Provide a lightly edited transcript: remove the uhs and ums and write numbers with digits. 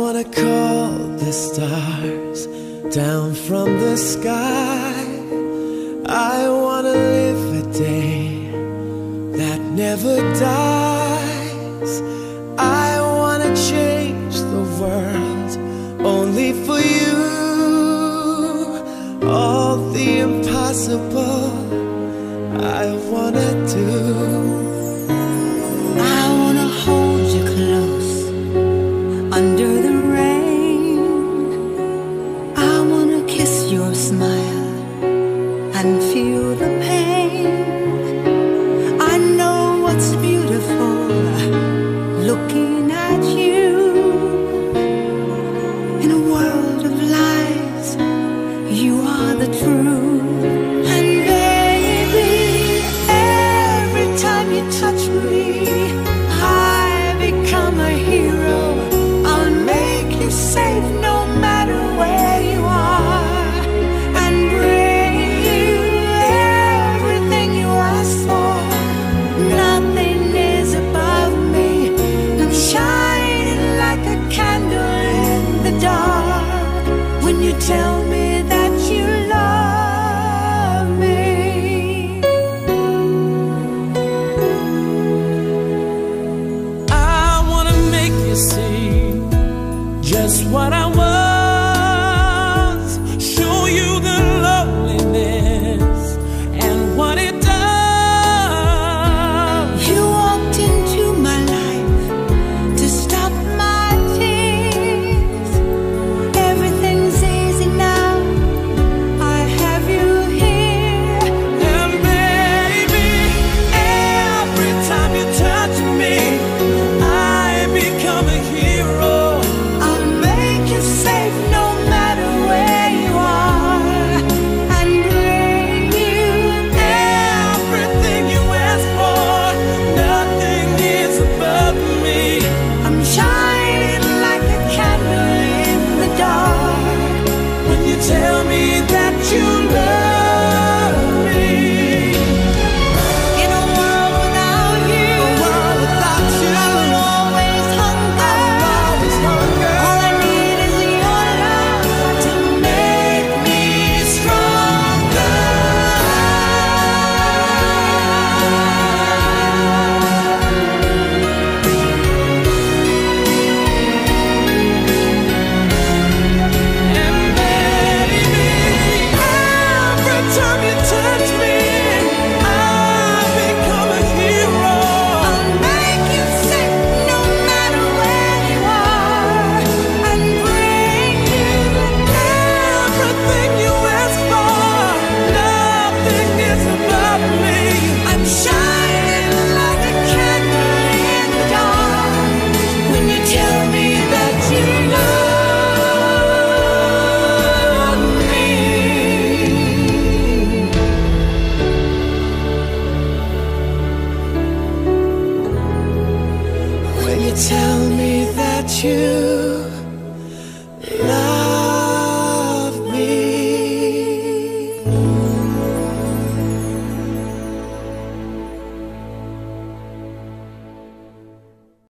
wanna call the stars down from the sky. I wanna live a day that never dies. I wanna change the world only for you. All the impossible I wanna do. I wanna hold you close under the rain. I wanna kiss your smile and feel the pain. I know what's beautiful looking at you. In a world of lies, you are the truth. And baby, every time you touch me, I become a hero. I'll make you safe no matter where you are, and bring you everything you ask for. Nothing is above me. I'm shining like a candle in the dark when you tell me that you love me. I wanna make you see just what I was, show you the loneliness and what it does. You walked into my life to stop my tears. Everything's easy now, I have you here. And baby, every time you touch me, I become a hero. I'll make you safe no matter where you are, and bring you Everything you ask for, nothing is above me. I'm shining like a candle in the dark When you tell me that you love me. in a world without you. A world without you, I will always hunger. always hunger. All I need is your love to make me stronger. And baby, every time you touch me, I become a hero. I'll make you safe no matter where you are, and bring you Everything you ask for, nothing is above me. I'm shining like a candle in the dark when you tell me that you love me. When you tell me that you